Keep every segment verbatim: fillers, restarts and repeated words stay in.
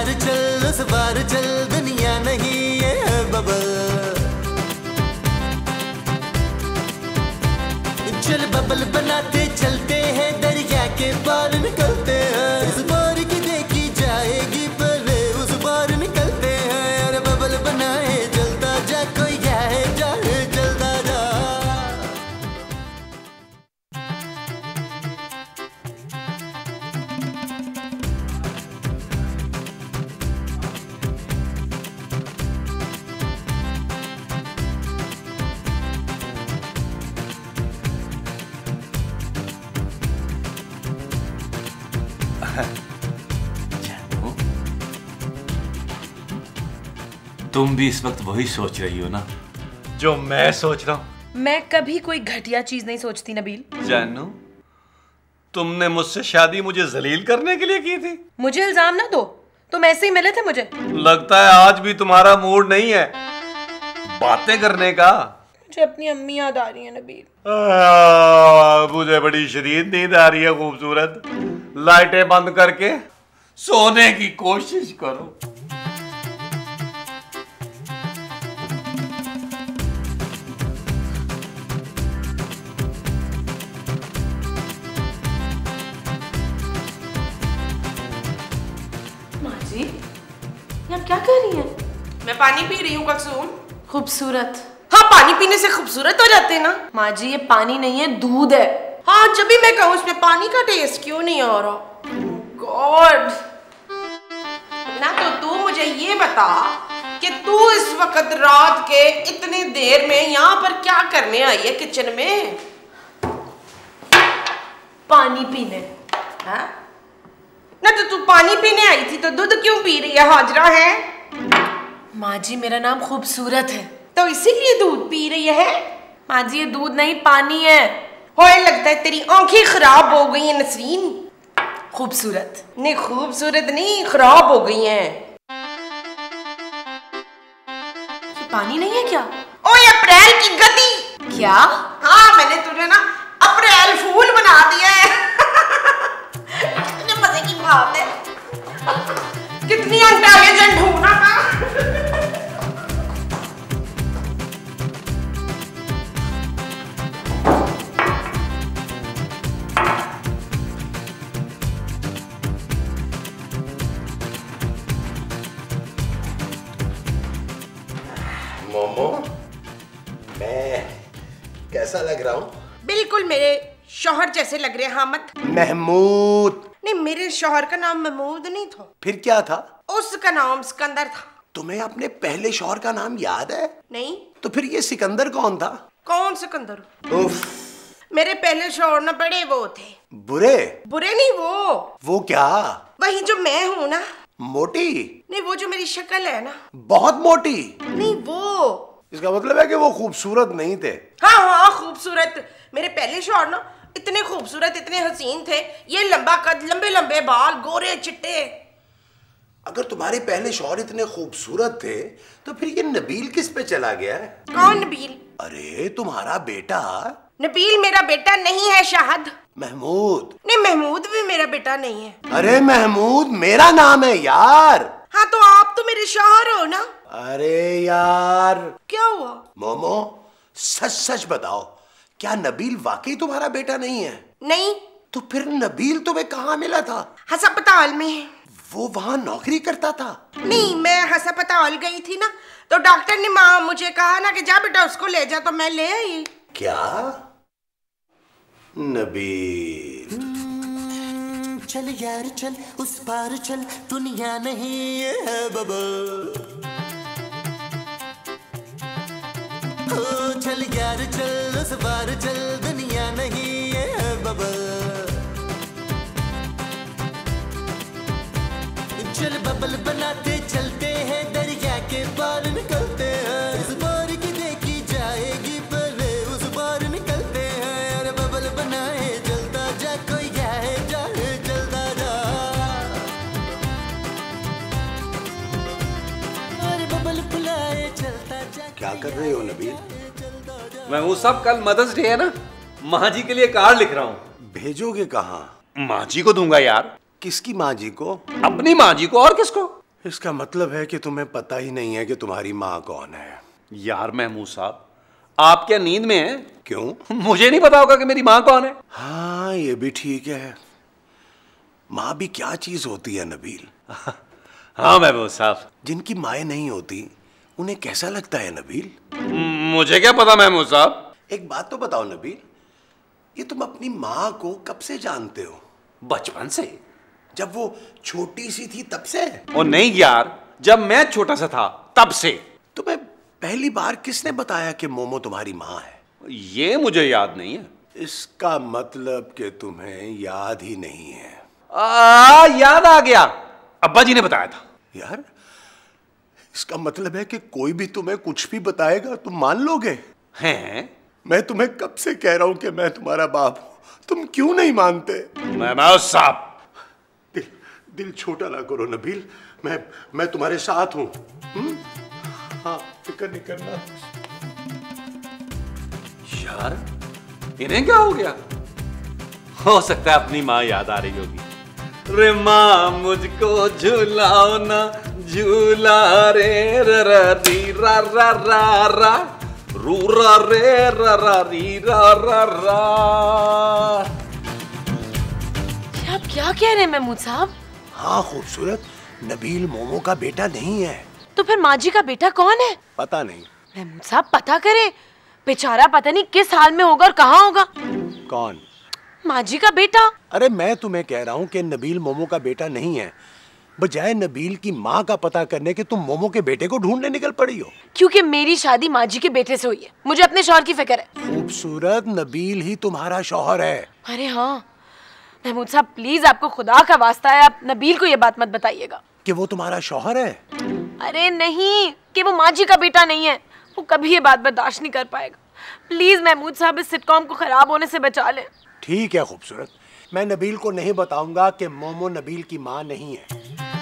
यार चल उस बार चल, दुनिया नहीं ये बबल। चल बबल बनाते चलते हैं, दरिया के पार निकलते हैं। इस बार की देखी जाएगी पहले उस बार निकलते हैं। अरे बबल बनाए जलता जा, कोई जाए जाए जलता जा। तुम भी इस वक्त वही सोच रही हो ना जो मैं सोच रहा हूँ? मैं कभी कोई घटिया चीज नहीं सोचती नबील। जानू, तुमने मुझसे शादी मुझे जलील करने के लिए की थी। मुझे इल्जाम ना दो, तुम ऐसे ही मिले थे मुझे। लगता है आज भी तुम्हारा मूड नहीं है बातें करने का। मुझे अपनी अम्मी याद आ रही है नबील। आ, मुझे बड़ी शदीद नींद आ रही है खूबसूरत। लाइटें बंद करके सोने की कोशिश करो। आप क्या कर रही हैं? मैं पानी पी रही हूँ कुलसूम। खूबसूरत। हाँ, पानी पीने से खूबसूरत हो जाते हैं ना। माँ जी ये पानी नहीं है, दूध है। हाँ, जब भी मैं कहूँ इसमें पानी का टेस्ट क्यों नहीं आ रहा? गॉड। ना तो तू मुझे ये बता कि तू इस वक्त रात के इतने देर में यहाँ पर क्या करने आई है किचन में? पानी पीने। हाँ? ना तो तू पानी पीने आई थी तो दूध क्यों पी रही है? हाजरा है। माँ जी मेरा नाम खूबसूरत है तो इसीलिए दूध पी रही है। माँ जी ये दूध नहीं पानी है। होए लगता है तेरी आंखें खराब हो गई हैं नसरीन। खूबसूरत नहीं, खूबसूरत नहीं, खराब हो गई हैं। ये पानी नहीं है क्या? ओए अप्रैल की गधी। क्या? हाँ, मैंने तुझे ना अप्रैल फूल बना दिया है। कितने मजे की बात है। कितनी इंटेलिजेंट हूँ ना मैं। मोमो, मैं कैसा लग रहा हूँ? बिल्कुल मेरे शौहर जैसे लग रहे हैं। हामिद। महमूद। नहीं, मेरे शौहर का नाम महमूद नहीं था। फिर क्या था? उसका नाम सिकंदर था। तुम्हें अपने पहले शौहर का नाम याद है? नहीं। तो फिर ये सिकंदर कौन था? कौन सिकंदर? उफ। मेरे पहले शौहर ना बड़े वो थे। बुरे? बुरे नहीं, वो वो क्या? वही जो मैं हूँ ना। मोटी? नहीं, वो जो मेरी शक्ल है ना। बहुत मोटी? नहीं, वो। इसका मतलब है कि वो खूबसूरत नहीं थे। हाँ हाँ, खूबसूरत। मेरे पहले शौहर ना इतने खूबसूरत, इतने हसीन थे। ये लंबा कद, लंबे लंबे बाल, गोरे चिट्टे। अगर तुम्हारे पहले शौहर इतने खूबसूरत थे तो फिर ये नबील किस पे चला गया है? कौन नबील? अरे तुम्हारा बेटा। नबील मेरा बेटा नहीं है शाहद। महमूद। नहीं, महमूद भी मेरा बेटा नहीं है। अरे महमूद मेरा नाम है यार। हाँ, तो आप तो मेरे शौहर हो ना। अरे यार। क्या हुआ? मोमो सच सच बताओ, क्या नबील वाकई तुम्हारा बेटा नहीं है? नहीं। तो फिर नबील तुम्हें कहाँ मिला था? अस्पताल में। वो वहाँ नौकरी करता था? नहीं, मैं अस्पताल गई थी ना, तो डॉक्टर ने माँ मुझे कहा ना कि जा बेटा उसको ले जा, तो मैं ले आई। क्या? नबील। चल यार चल उस पार चल, दुनिया नहीं ये बबल। चल यार चल उस पार चल, दुनिया नहीं ये बबल। चल बबल बनाते चलते हैं, दरिया के पार निकलते हैं। इस बार की देखी जाएगी पहले उस बार निकलते हैं। अरे बबल बनाए जलता जा, कोई जाए जाए जलता जा। अरे बबल बुलाए चलता जा। क्या कर रहे हो नबील? मैं वो सब कल मदर्स डे है ना, माँ जी के लिए कार्ड लिख रहा हूँ। भेजोगे कहाँ? माँ जी को दूंगा यार। किसकी माँ जी को? अपनी माँ जी को, और किसको? इसका मतलब है कि तुम्हें पता ही नहीं है कि तुम्हारी माँ कौन है। यार महमूद साहब, आप क्या नींद में हैं? क्यों? मुझे नहीं पता होगा कि मेरी माँ कौन है। हाँ, ये भी ठीक है। माँ भी क्या चीज होती है नबील। हाँ महमूद साहब। जिनकी माएँ नहीं होती उन्हें कैसा लगता है नबील? मुझे क्या पता महमूद साहब। एक बात तो बताओ नबील, ये तुम अपनी माँ को कब से जानते हो? बचपन से। जब वो छोटी सी थी तब से? और नहीं यार, जब मैं छोटा सा था तब से। तुम्हें पहली बार किसने बताया कि मोमो तुम्हारी माँ है? ये मुझे याद नहीं है। इसका मतलब कि तुम्हें याद ही नहीं है। आ, याद आ गया, अब्बा जी ने बताया था। यार, इसका मतलब है कि कोई भी तुम्हें कुछ भी बताएगा तुम मान लोगे? हैं? मैं तुम्हें कब से कह रहा हूं कि मैं तुम्हारा बाप हूं, तुम क्यों नहीं मानते? महमूद साहब, दिल दिल छोटा ना करो नबील, मैं मैं तुम्हारे साथ हूं। हुँ? हाँ, फिक्र नहीं करना। यार इन्हें क्या हो गया? हो सकता है अपनी माँ याद आ रही होगी। रे माँ मुझको झूलाओ ना झूला रे रा रा री रा रा रा रा रू रा रे रा रा री रा रा रा। ये आप क्या कह रहे हैं महमूद साहब? हाँ खूबसूरत, नबील मोमो का बेटा नहीं है। तो फिर माँ जी का बेटा कौन है? पता नहीं। महमूद साहब पता करें, बेचारा पता नहीं किस हाल में होगा और कहाँ होगा। कौन? माँ जी का बेटा। अरे मैं तुम्हें कह रहा हूँ कि नबील मोमो का बेटा नहीं है। बजाय नबील की माँ का पता करने के तुम मोमो के बेटे को ढूंढने निकल पड़ी हो। क्योंकि मेरी शादी माँ जी के बेटे से हुई है, मुझे अपने शौहर की फिक्र है। खूबसूरत, नबील ही तुम्हारा शौहर है। अरे हाँ महमूद साहब, प्लीज आपको खुदा का वास्ता है, आप नबील को ये बात मत बताइएगा कि वो तुम्हारा शौहर है। अरे नहीं, कि वो माँ जी का बेटा नहीं है। वो कभी ये बात बर्दाश्त नहीं कर पाएगा। प्लीज महमूद साहब, इस सिटकॉम को खराब होने से बचा लें। ठीक है खूबसूरत, मैं नबील को नहीं बताऊंगा कि मोमो नबील की माँ नहीं है।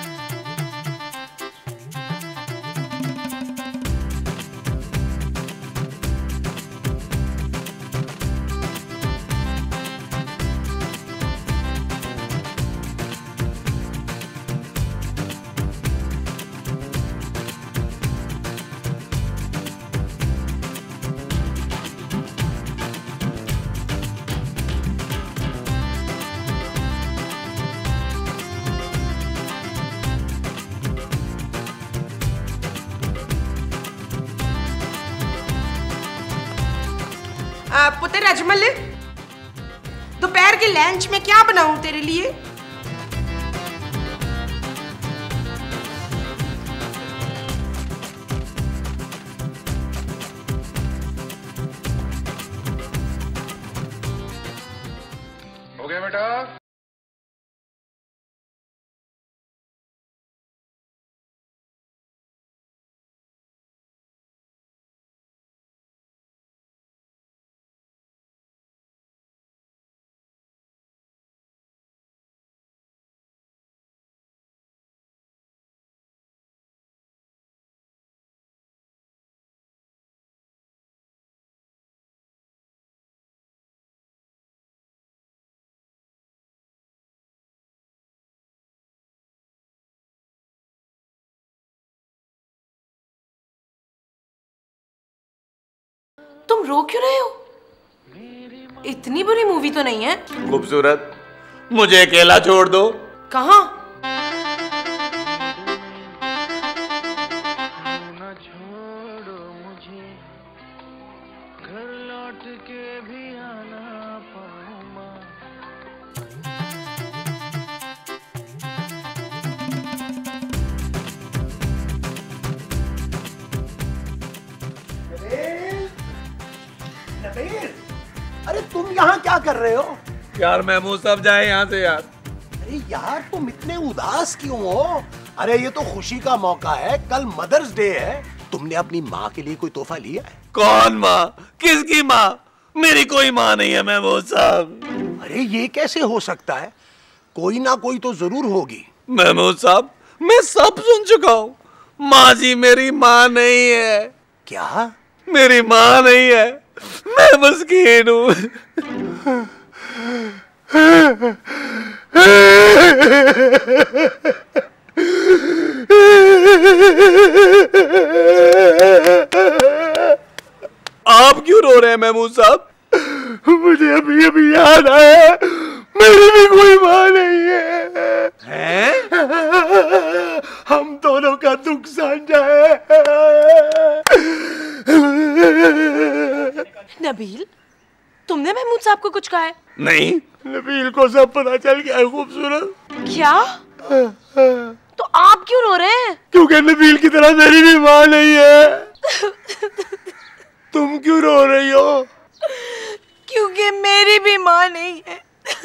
पुत्र अजमल, दोपहर के लंच में क्या बनाऊं तेरे लिए? हो गया बेटा? तुम रो क्यों रहे हो? इतनी बुरी मूवी तो नहीं है। खूबसूरत, मुझे अकेला छोड़ दो। कहाँ? न छोड़ो मुझे, घर लौट के भी आना पाऊं मां। नबील, अरे तुम यहाँ क्या कर रहे हो? यार महमूद साहब जाए यहाँ से यार। अरे यार तुम इतने उदास क्यों हो? अरे ये तो खुशी का मौका है, कल मदर्स डे है। तुमने अपनी माँ के लिए कोई तोहफा लिया है? कौन माँ? किसकी माँ? मेरी कोई माँ नहीं है महमूद साहब। अरे ये कैसे हो सकता है? कोई ना कोई तो जरूर होगी। महमूद साहब, मैं सब सुन चुका हूँ। माँ जी मेरी माँ नहीं है। क्या? मेरी माँ नहीं है, मैं मस्कीन हूँ। आप क्यों रो रहे हैं महमूद साहब? मुझे अभी अभी याद आया, मेरी भी कोई माँ नहीं है। हैं? हम दोनों का दुख साझा है। नबील, तुमने महमूद साहब को कुछ कहा है? नहीं, नबील को सब पता चल गया है। खूबसूरत क्या? तो आप क्यों रो रहे हैं? क्योंकि नबील की तरह मेरी भी माँ नहीं है। तुम क्यों रो रही हो? क्योंकि मेरी भी माँ नहीं है।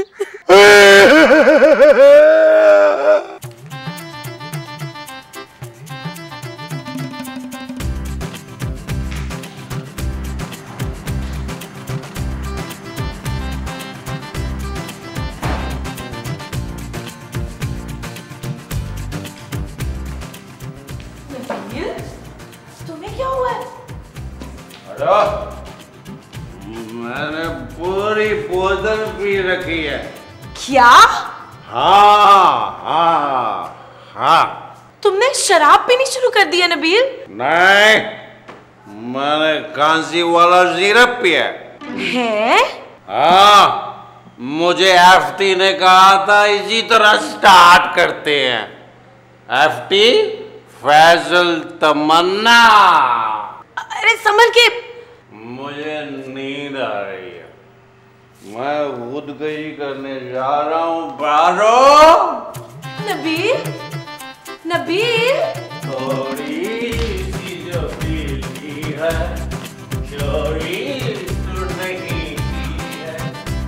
तुम्हें क्या हुआ है? हेलो, मैंने पूरी बोतल पी रखी है। क्या? हाँ हाँ हाँ। तुमने शराब पीनी शुरू कर दी है नबील? नहीं, मैंने कांसी वाला सिरप पिया है? हाँ, मुझे एफटी ने कहा था इसी तरह स्टार्ट करते हैं। एफटी फैजल तमन्ना। अरे संभल के। मुझे नींद आ रही है, मैं खुदकुशी करने जा रहा हूँ। बारो नबील, नबील, थोड़ी सी जो दिल की है, चोरी तो नहीं की है।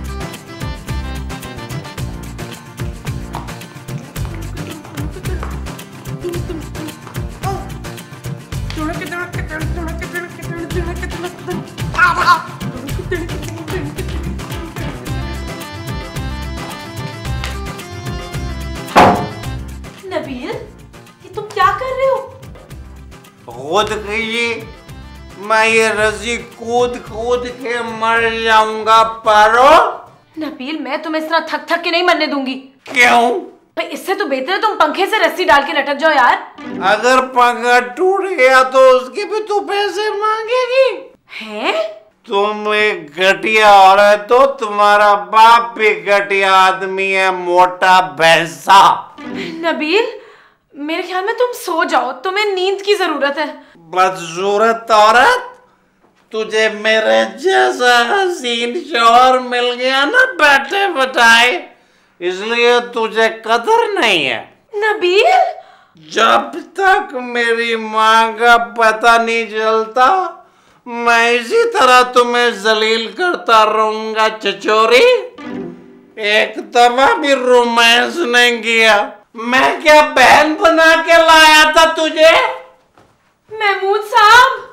नबील, ये तुम क्या कर रहे हो? खुदकुशी? मैं ये रस्सी कूद कूद के मर जाऊंगा। पारो नबील, मैं तुम्हें इस तरह थक थक के नहीं मरने दूंगी। क्यों? भाई, इससे तो बेहतर है तुम पंखे से रस्सी डाल के लटक जाओ यार। अगर पंखा टूट गया तो उसके भी तू पैसे मांगेगी? हैं? तुम एक घटिया औरत हो, तुम्हारा बाप भी घटिया आदमी है, मोटा भैंसा। नबील, मेरे ख्याल में तुम सो जाओ, तुम्हें नींद की जरूरत है। बदसूरत औरत, तुझे मेरे जैसा हसीन शौहर मिल गया ना बैठे बैठाए, इसलिए तुझे कदर नहीं है। नबील, जब तक मेरी माँ का पता नहीं चलता, मैं इसी तरह तुम्हें जलील करता रहूंगा। चचोरी, एक दफा भी रोमांस नहीं किया। मैं क्या बहन बना के लाया था तुझे? महमूद साहब,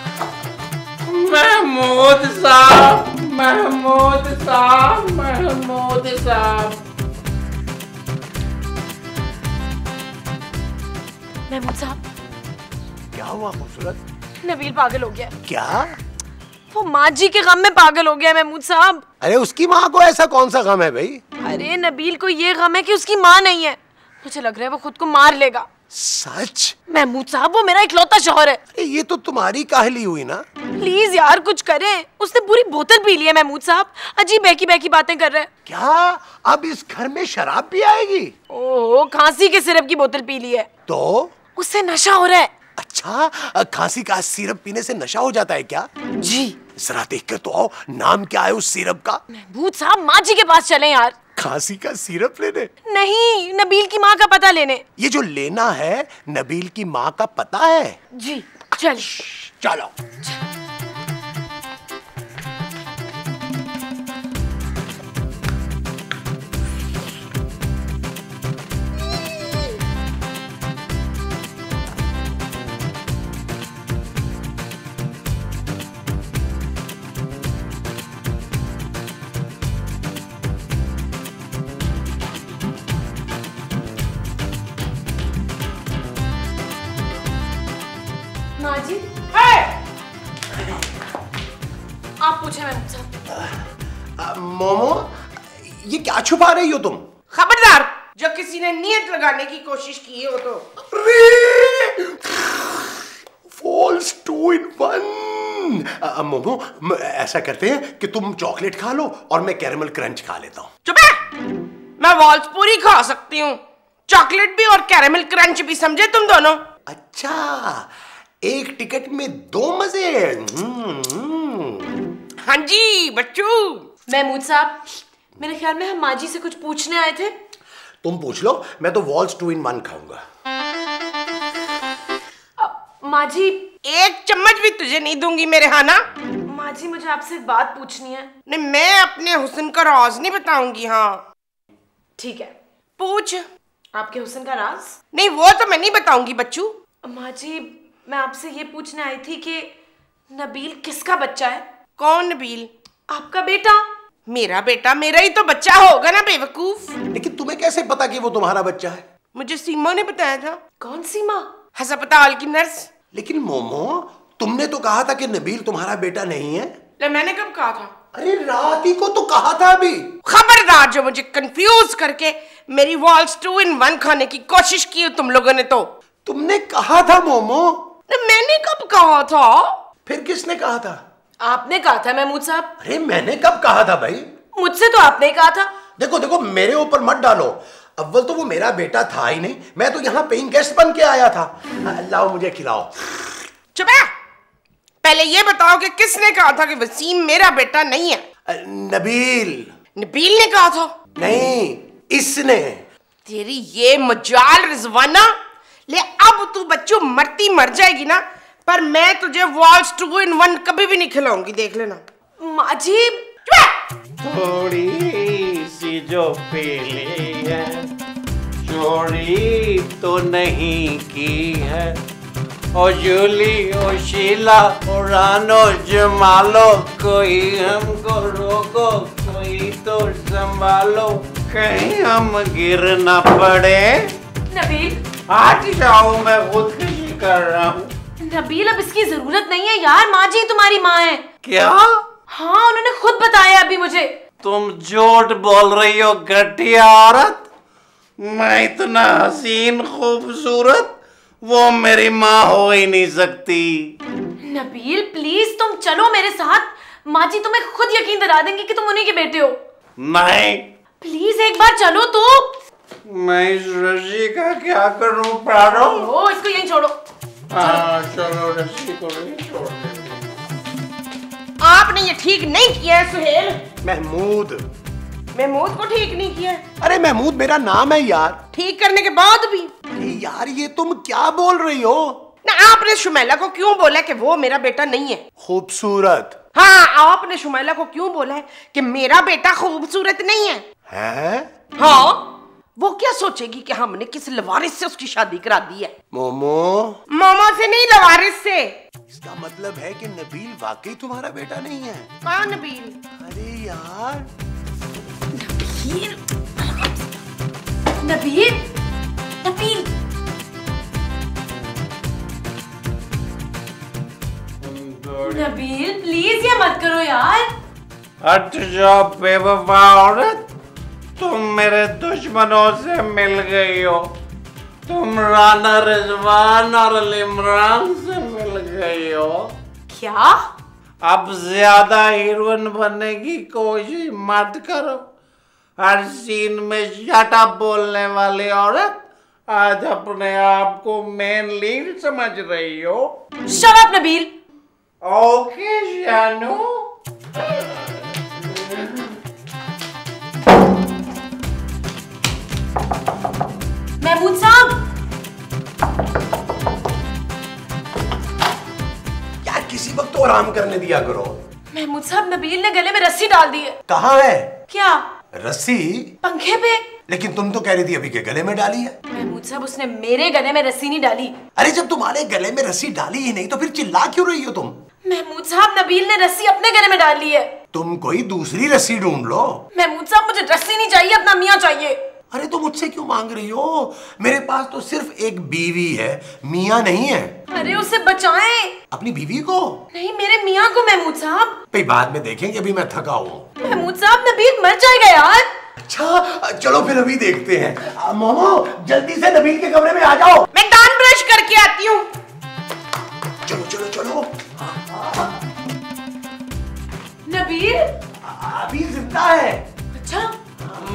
महमूद साहब, महमूद साहब, महमूद साहब। महमूद साहब, क्या हुआ खूबसूरत? नबील पागल हो गया। क्या? वो माँ जी के गम में पागल हो गया महमूद साहब। अरे उसकी माँ को ऐसा कौन सा गम है भाई? अरे नबील को ये गम है कि उसकी माँ नहीं है। मुझे लग रहा है वो खुद को मार लेगा। सच? महमूद साहब, वो मेरा इकलौता शौहर है। अरे ये तो तुम्हारी काहली हुई ना। प्लीज यार कुछ करें। उसने पूरी बोतल पी ली है महमूद साहब। अजीब बहकी बहकी बातें कर रहे हैं। क्या अब इस घर में शराब भी आएगी? ओह, खांसी के सिरप की बोतल पी ली है तो उससे नशा हो रहा है। अच्छा, खांसी का सिरप पीने से नशा हो जाता है क्या? जी। जरा देख कर तो आओ, नाम क्या है उस सिरप का? महमूद साहब, माँ जी के पास चलें यार। खांसी का सिरप लेने? नहीं, नबील की माँ का पता लेने। ये जो लेना है, नबील की माँ का पता है? जी, चल चलो। माँ जी, आप पूछे महमूद साहब। मोमो, ये क्या छुपा रही हो तुम? खबरदार, जो किसी ने नियत लगाने की कोशिश की हो तो। अरे! To in one. मोमो, म- ऐसा करते हैं कि तुम चॉकलेट खा लो और मैं कैरेमल क्रंच खा लेता हूँ। चुप है, मैं वॉल्स पूरी खा सकती हूँ, चॉकलेट भी और कैरेमल क्रंच भी, समझे तुम दोनों? अच्छा, एक टिकट में दो मजे। हम्म। हाँ जी बच्चू। महमूद साहब, मेरे ख्याल में हम माजी से कुछ पूछने आए थे। तुम पूछ लो, मैं तो वॉल्स टू इन वन खाऊंगा। माजी, एक चम्मच भी तुझे नहीं दूंगी मेरे हाना। माजी मुझे आपसे एक बात पूछनी है। नहीं, मैं अपने हुस्न का राज नहीं बताऊंगी। हाँ ठीक है, पूछ। आपके हुस्न का राज? नहीं, वो तो मैं नहीं बताऊंगी बच्चू। माजी, मैं आपसे ये पूछने आई थी कि नबील किसका बच्चा है? कौन नबील? आपका बेटा। मेरा बेटा? मेरा ही तो बच्चा होगा ना बेवकूफ। लेकिन तुम्हें कैसे पता कि वो तुम्हारा बच्चा है? मुझे सीमा ने बताया था। कौन सी माँ? अस्पताल की नर्स। लेकिन मोमो, तुमने तो कहा था कि नबील तुम्हारा बेटा नहीं है। ले, मैंने कब कहा था? अरे रात ही को तो कहा था अभी। खबरदार जो मुझे कंफ्यूज करके मेरी वॉल्स टू इन वन खाने की कोशिश की तुम लोगों ने। तो तुमने कहा था मोमो। मैंने कब कहा था? फिर किसने कहा था? आपने कहा था महमूद साहब। अरे मैंने कब कहा था भाई? मुझसे तो आपने ही कहा था। देखो देखो, मेरे ऊपर मत डालो। अव्वल तो वो मेरा बेटा था ही नहीं, मैं तो यहाँ पेइंग गेस्ट बन के आया था। लाओ मुझे खिलाओ। चुप है, पहले ये बताओ कि किसने कहा था कि वसीम मेरा बेटा नहीं है? नबील। नबील ने कहा था? नहीं, इसने। तेरी ये मजाल रिजवाना। ले, अब तू बच्चों मरती मर जाएगी ना, पर मैं तुझे वॉल्स टू इन वन कभी भी नहीं खिलाऊंगी, देख लेना। माजी, थोड़ी सी जो पीली है, चोरी तो नहीं की है। ओ जूली, ओ शीला, ओ रानो जमालो, कोई हमको रोको, कोई तो संभालो, कहीं हम गिर ना पड़े। नबील, आज जाओ, मैं खुदकुशी कर रहा हूँ। नबील, अब इसकी जरूरत नहीं है यार, माजी तुम्हारी माँ है। क्या? हाँ, उन्होंने खुद बताया अभी मुझे। तुम झूठ बोल रही हो घटिया औरत। मैं इतना हसीन खूबसूरत, वो मेरी माँ हो ही नहीं सकती। नबील प्लीज तुम चलो मेरे साथ, माजी तुम्हें खुद यकीन दिला देंगे कि तुम उन्हीं के बेटे हो। नहीं, प्लीज एक बार चलो तो। मैं इस रस्सी का क्या करूं प्राणो? ओ, इसको यहीं छोड़ो। हाँ चलो, रस्सी को नहीं छोड़ दे। आपने ये ठीक नहीं किया है सुहेल। महमूद। महमूद को ठीक नहीं किया? अरे महमूद मेरा नाम है यार। ठीक करने के बाद भी? अरे यार, ये तुम क्या बोल रही हो? ना, आपने शुमैला को क्यों बोला कि वो मेरा बेटा नहीं है? खूबसूरत। हाँ, आपने शुमैला को क्यों बोला है कि मेरा बेटा खूबसूरत नहीं है? हैं? हाँ, वो क्या सोचेगी कि हमने किस लवारिस से उसकी शादी करा दी है? मोमो, मामा से नहीं, लवारिस से। इसका मतलब है कि नबील वाकई तुम्हारा बेटा नहीं है। कौन नबील? अरे यार, नबील, नबील, नबील। नबील प्लीज ये मत करो यार। हट जाओ बेवफा औरत, तुम मेरे दुश्मनों से मिल गई हो। तुम राना रिजवान और इमरान से मिल गई हो। क्या? अब ज्यादा हीरोइन बनने की कोशिश मत करो। हर सीन में शट अप बोलने वाली औरत आज अपने आप को मेन लीड समझ रही हो। Shut up Nabeel. Okay Shanu. Mahmood साहब, यार किसी वक्त तो आराम करने दिया करो। महमूद साहब, नबील ने गले में रस्सी डाल दी है। कहाँ है? क्या? रस्सी? पंखे पे। लेकिन तुम तो कह रही थी अभी के गले में डाली है। महमूद साहब, उसने मेरे गले में रस्सी नहीं डाली। अरे जब तुम्हारे गले में रस्सी डाली ही नहीं तो फिर चिल्ला क्यों रही हो तुम? महमूद साहब, नबील ने रस्सी अपने गले में डाल ली है। तुम कोई दूसरी रस्सी ढूंढ लो। महमूद साहब, मुझे रस्सी नहीं चाहिए, अपना मियाँ चाहिए। अरे तो मुझसे क्यों मांग रही हो? मेरे पास तो सिर्फ एक बीवी है, मियाँ नहीं है। अरे उसे बचाएं। अपनी बीवी को? नहीं, मेरे मियाँ को। महमूद साहब, भाई बाद में देखेंगे, अभी मैं थका हूँ। महमूद साहब, नबील मर जाएगा यार। अच्छा चलो फिर अभी देखते हैं। मोमो जल्दी से नबील के कमरे में आ जाओ। मैं दांत ब्रश करके आती हूँ। चलो चलो चलो।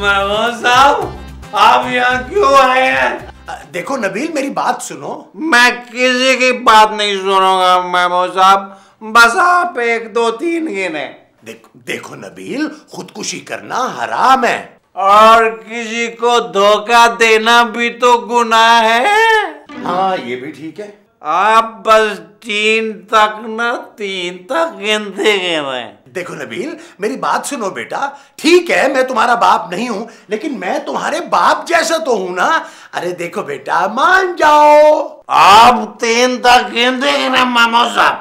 महमूद साहब आप यहाँ क्यों आए हैं? देखो नबील मेरी बात सुनो। मैं किसी की बात नहीं सुनूंगा महमूद साहब, बस आप एक दो तीन गिने। देखो देखो नबील, खुदकुशी करना हराम है और किसी को धोखा देना भी तो गुनाह है। हाँ ये भी ठीक है। आप बस तीन तक ना तीन तक गिनते गए। देखो नबील मेरी बात सुनो बेटा, ठीक है मैं तुम्हारा बाप नहीं हूं, लेकिन मैं तुम्हारे बाप जैसा तो हूं ना। अरे देखो बेटा मान जाओ। आप तीन तक गिनते गए महमूद साहब?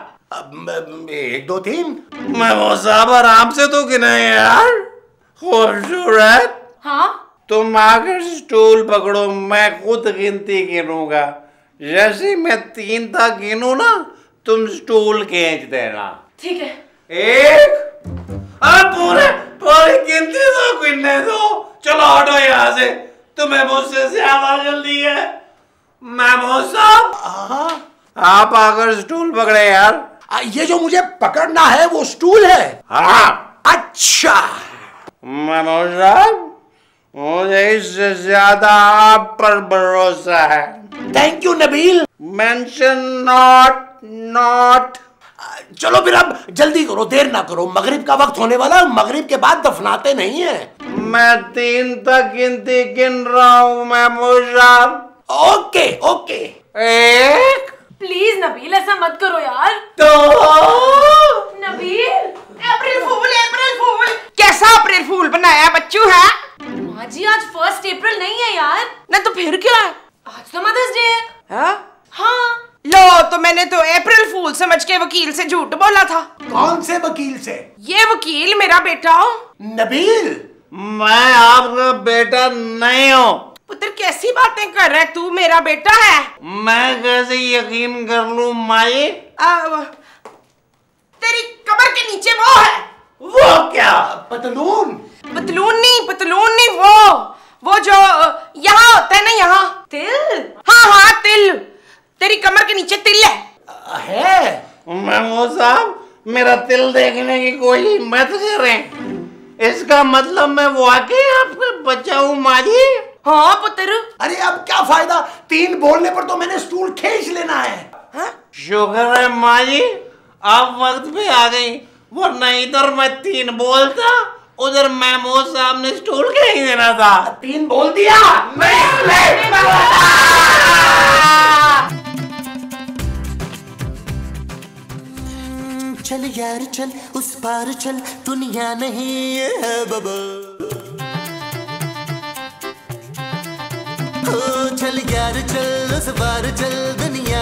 एक दो तीन। महमूद साहब आराम से तो गिने यार। खूबसूरत। हाँ तुम आकर स्टूल पकड़ो, मैं खुद गिनती गिनूंगा। जैसे मैं तीन तक गिनू ना तुम स्टूल खींच देना। ठीक है। एक। अब पूरे पूरी गिनती तो गिनने दो। चलो हटो यहाँ से, तुम्हें मुझसे ज्यादा जल्दी है। महमूद साहब आप आकर स्टूल पकड़े यार। आ, ये जो मुझे पकड़ना है वो स्टूल है? हाँ। अच्छा महमूद साहब मुझे इससे ज्यादा आप पर भरोसा है। Thank you Nabeel. Mention not not. चलो फिर अब जल्दी करो, देर ना करो, मगरिब का वक्त होने वाला, मगरिब के बाद दफनाते नहीं है। मैं तीन तक गिनती गिन रहा हूँ महमूद साहब। Okay okay. एक। प्लीज नबील ऐसा मत करो यार। दो। नबील। अप्रैल फूल, अप्रैल फूल। कैसा अप्रैल फूल बनाया बच्चू है? माँ जी आज फर्स्ट अप्रैल नहीं है यार। ना तो फिर क्या है? आज तो मदर्स डे है। हाँ? हाँ। लो तो मैंने तो अप्रैल फूल समझ के वकील से झूठ बोला था। कौन से वकील से? ये वकील मेरा बेटा हो। नबील मैं आपका बेटा नहीं हूँ। पुत्र कैसी बातें कर रहा है तू, मेरा बेटा है। मैं कैसे यकीन कर लूं माई? तेरी कमर के नीचे वो है। वो क्या? पतलून? पतलून नहीं, पतलून नहीं, वो वो जो यहाँ होता है ना, यहाँ तिल। हाँ हाँ तिल, तेरी कमर के नीचे तिल है। है? महमूद साहब मेरा तिल देखने की कोई हिम्मत करें, इसका मतलब मैं वाकई आपका बच्चा हूँ माँ जी। हाँ पुत्र। अरे अब क्या फायदा, तीन बोलने पर तो मैंने स्टूल खींच लेना है। हाँ? शुक्र है माँ जी आप वक्त पे आ गई, वरना इधर मैं तीन बोलता, उधर महमूद साहब ने स्टूल खींच देना था। तीन बोल दिया। चल यार चल उस पार चल, दुनिया नहीं है बाबा। ओ चल यार चल उस पार चल, दुनिया